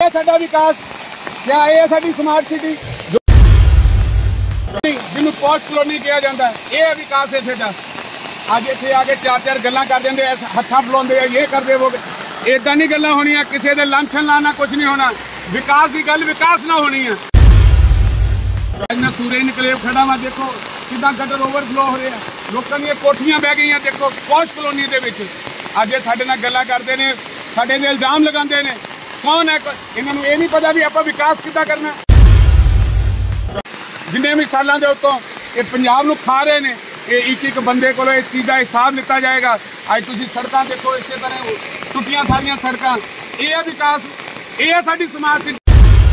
साडा विकास क्या ये साडी स्मार्ट सिटी जिन्होंने पोस्ट कॉलोनी कहा जाता है, ये विकास है साडा। अज इत्थे आके चार गल्लां कर देंगे, हत्थां फलाउंदे आ, ये कर दे वो, इदां नहीं गल्लां होणियां। किसी दे लांछन लाना कुछ नहीं होना। विकास की गल विकास ना होनी है। अज मैं सूरज इनकलेव खड़ा वा, देखो किदां गटर ओवरफ्लो हो रहा, लोगों दी कोठियां बह गई। देखो पोस्ट कॉलोनी दे विच अज साडे नाल गल्लां करदे ने, साडे ते इल्जाम लगांदे ने। कौन है? इन्हां नूं ये नहीं पता भी आपां विकास किद्दां करना। जिन्ने भी सालों के उत्तों ये पंजाब नूं खा रहे हैं, ये एक बंदे को इस चीज़ का हिसाब लिता जाएगा। अज तुसीं सड़कां देखो, इस तरह टुटियां सारियां सड़कां, ये है विकास, ये है साडी स्मार्ट सिटी।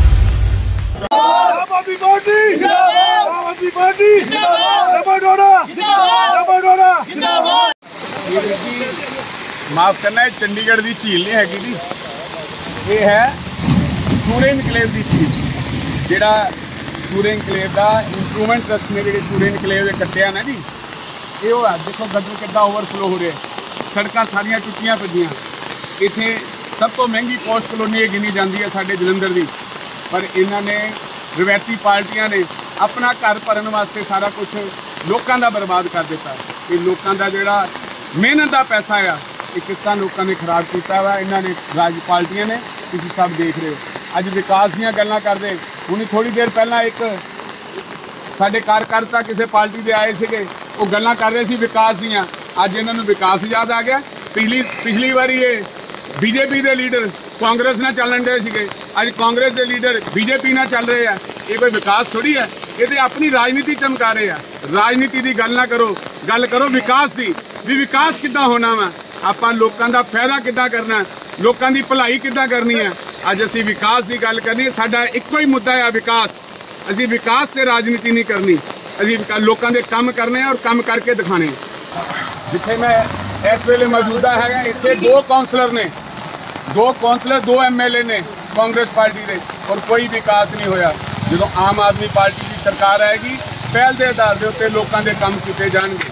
माफ करना, है चंडीगढ़ की झील नहीं हैगी जी, ये है सूरज इनकलेव की झील। जिहड़ा सूरज इनकलेव का इंप्रूवमेंट ट्रस्ट ने जी सूरज इनकलेव कट्टिया ना जी, ये हो देखो गटर कितना ओवरफ्लो हो रहा है, सड़कां सारियां टुटियां पईयां। इत्थे सब तो महंगी पोस्ट कॉलोनी गिनी जाती है साडे जलंधर की, पर इन्होंने रवायती पार्टियां ने अपना घर भरन वास्ते सारा कुछ लोगों का बर्बाद कर दिता। ये लोगों का जिहड़ा मेहनत का पैसा आ, ये किस तरह लोगों ने खराब किया वा इन्होंने राज पार्टियां ने। तुसीं सब देख रहे हो, अज विकास दीयां गल्लां करदे। हुण थोड़ी देर पहला एक साडे कार्यकर्ता किसी पार्टी के आए थे, वो गल्लां कर रहे सी विकास दीयां। अज इन्हां नूं विकास याद आ गया। पिछली बारी ये बीजेपी के लीडर कांग्रेस नाल चलन रहे थे, अज कांग्रेस के लीडर बीजेपी नाल चल रहे हैं। ये कोई विकास थोड़ी है, ये तो अपनी राजनीति चमका रहे हैं। राजनीति की गल ना करो, गल करो विकास की भी विकास किद्दां होना वा, आपां लोकां दा फायदा किद्दां करना, लोकां दी भलाई किद्दां करनी है। अज असीं विकास की गल करनी है, साडा इक्को ही मुद्दा है विकास। असीं विकास से राजनीति नहीं करनी, असीं लोकां दे काम करने और काम करके दिखाने। जिथे मैं इस वेले मौजूदा है, इत्थे दो कौंसलर ने, दो MLA ने कांग्रेस पार्टी के, और कोई विकास नहीं होया। जो आम आदमी पार्टी की सरकार आएगी, पहल के आधार के उत्ते लोगों के काम किए जाएंगे।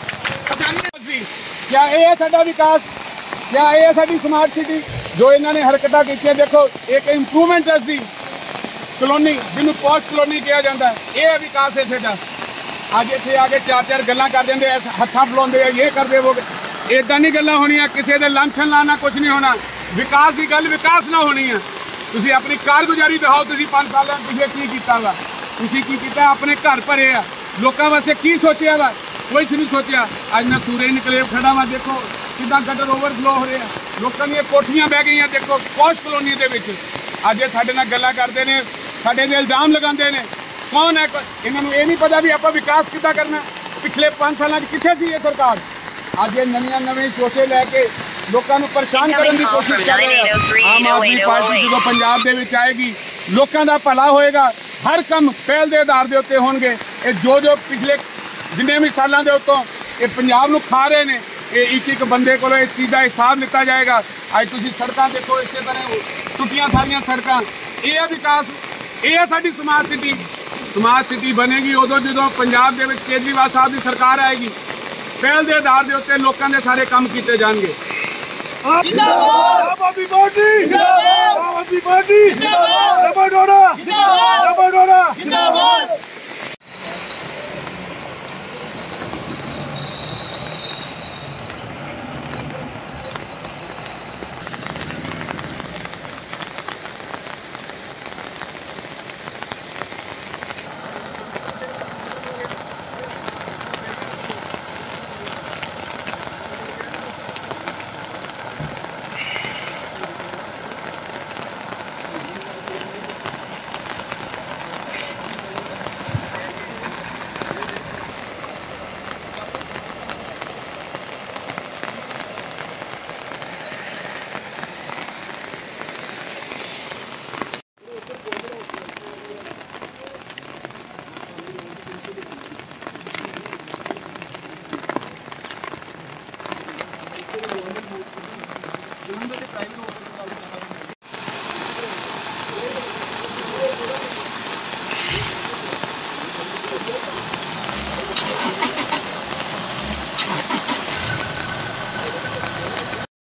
क्या ये है साडा विकास? क्या ये है साडी स्मार्ट सिटी? जो इन्होंने हरकतां की, देखो एक इंप्रूवमेंट ट्रस्ट दी कॉलोनी जिन्होंने पोस्ट कॉलोनी कहा जाता है, ये विकास है साडा। अज इत्थे आके चार गल्लां कर देंगे, हत्थां फलाउंदे आ, ये कर दे वो, इदां नहीं गल्लां होणियां। किसी दे लांछन लाना कुछ नहीं होना। विकास की गल विकास ना होनी है। तुसीं अपनी कारगुजारी दिखाओ, तुसीं 5 साल पिछले की कीता वा, तुसीं की कीता, अपने घर भरे आ, लोकां वास्ते की सोचिया वा, कुछ नहीं सोचा। अज मैं सूरज इनकलेव खड़ा वा, देखो किदां गटर ओवरफ्लो हो रहा, लोगों दी कोठियां बह गई। देखो पोस्ट कॉलोनी दे विच अज साडे नाल गल्लां करदे ने, साडे ते इल्जाम लगांदे ने। कौन है? इन्हां नूं ये नहीं पता भी आपां विकास किद्दां करना। पिछले 5 साल कित्थे सी ये सरकार? अज ये नवीं सोचे लैके लोगों को परेशान करने की कोशिश कर रहे हैं। आम आदमी पार्टी जो पंजाब दे विच आएगी, लोगों का भला होएगा, हर काम पहल के आधार के उत्ते होणगे। ये जो पिछले जिन्ने भी सालों के उत्तों ये पंजाब नूं खा रहे हैं, ये एक बंदे को इस चीज़ का हिसाब लिता जाएगा। अज तुसीं सड़कां देखो, इस तरह टुटियां सारियां सड़कां, ये है विकास, ये है साडी स्मार्ट सिटी। स्मार्ट सिटी बनेगी उदों जो पंजाब दे विच केजरीवाल साहब की सरकार आएगी, पहल के आधार के उत्ते लोगों के सारे काम किए जाएंगे। प्राइवेट